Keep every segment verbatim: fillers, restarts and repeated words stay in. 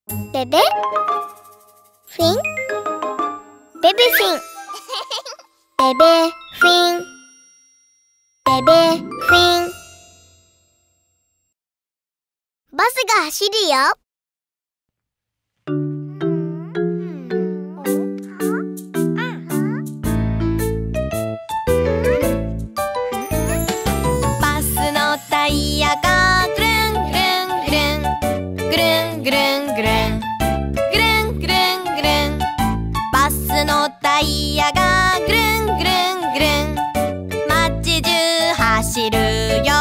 ベベフィンベベフィンベベフィンベベフィン。バスが走るよ。 バスのタイヤがぐるんぐるんぐるんぐるんぐるんぐるんぐるんぐるんぐるん。バスのタイヤがぐるんぐるんぐるん街中走るよ。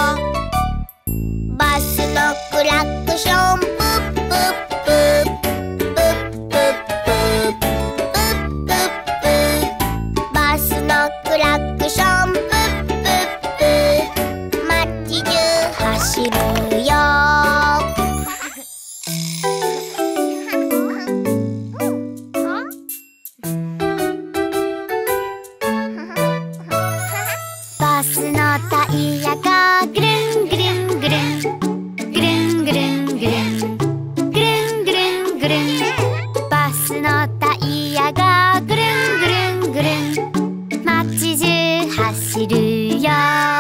バスのクラクションプップップップップップップップップ。バスのクラクションプップップ街中走るよ。バスのタイヤがぐるんぐるんぐるんぐるんぐるんぐるんぐるんぐるんぐるん。バスのタイヤがぐるんぐるんぐるん街中走るよ。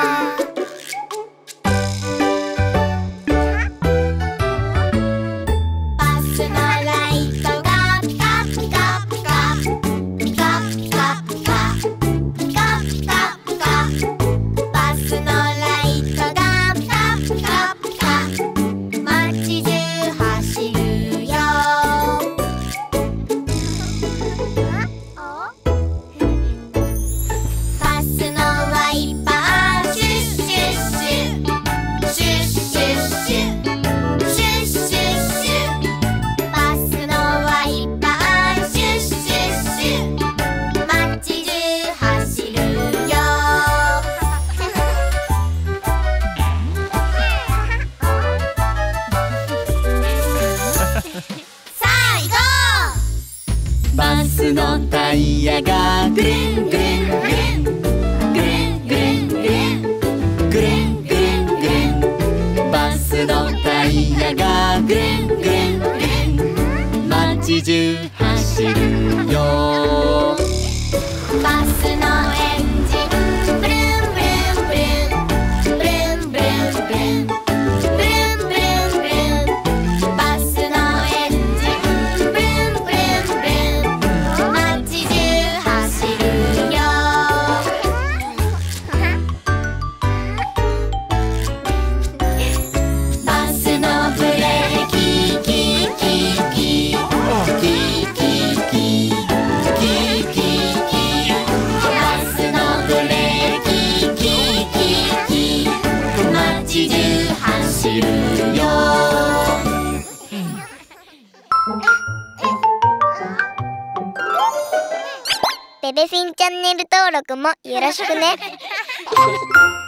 バスのライトがピカピカピカピカピカピカピカピカピカ。バスのライトがピカピカピカ街中走るよ。バスのワイパーシュッシュッシュシュッシュッシュシュッシュッシュ。バスのワイパーシュッシュッシュ街中走るよ。さあ行こう。 バスのタイヤがぐるんぐるんぐるんぐるんぐるんぐるんぐるんぐるんぐるん。バスのタイヤがぐるんぐるんぐるん街中走るよ。 バスのエンジンブルンブルンブルンブルンブルンブルンブルンブルンブルン。バスのエンジンブルンブルンブルン街中走るよ。バスのブレーキキキキキキキキキキキ。バスのブレーキキキキ街中走るよ。ベベフィンチャンネル登録もよろしくね。